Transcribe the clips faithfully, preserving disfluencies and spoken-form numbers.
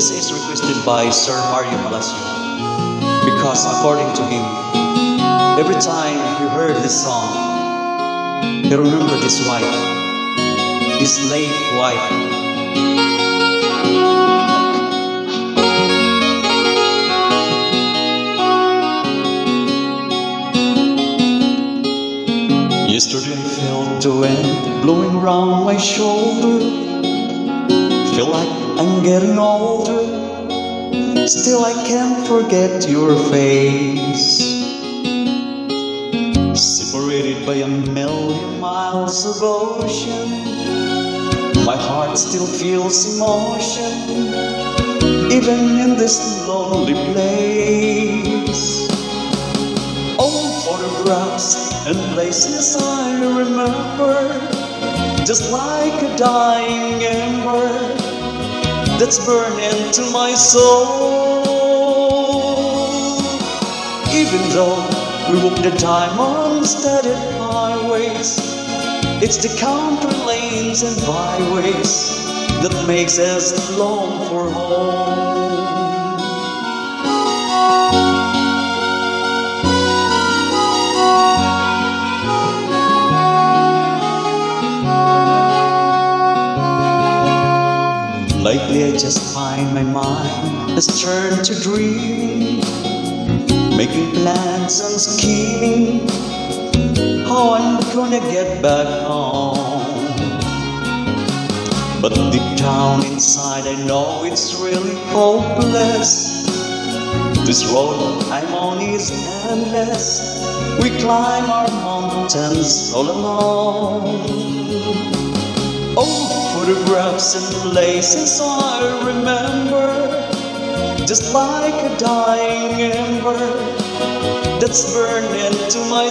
This is requested by Sir Mario Palacio because according to him, every time he heard this song, he remembered his wife, his late wife. Yesterday I felt the wind blowing round my shoulder. Feel like I'm getting older, still I can't forget your face. Separated by a million miles of ocean, my heart still feels emotion, even in this lonely place. Old photographs and places I remember, just like a dying ember that's burned into my soul. Even though we walk the diamond-studded highways, it's the country lanes and byways that makes us long for home. Lately I just find my mind has turned to dreaming, making plans and scheming how I'm gonna get back home. But deep down inside I know it's really hopeless. This road I'm on is endless. We climb our mountains all alone. Old photographs and places I remember, just like a dying ember that's burned into my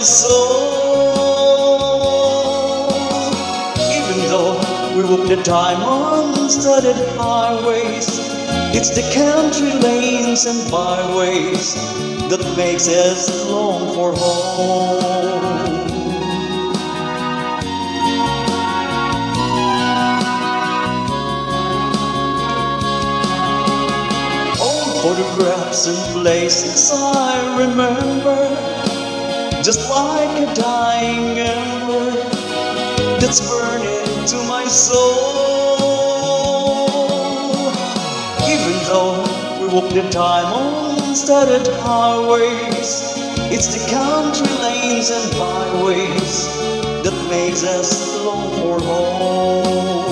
soul. Even though we walk the diamond-studded highways, it's the country lanes and byways that makes us long for home. Photographs and places I remember, just like a dying ember that's burned into my soul. Even though we walk the diamond-studded highways, it's the country lanes and byways that makes us long for home.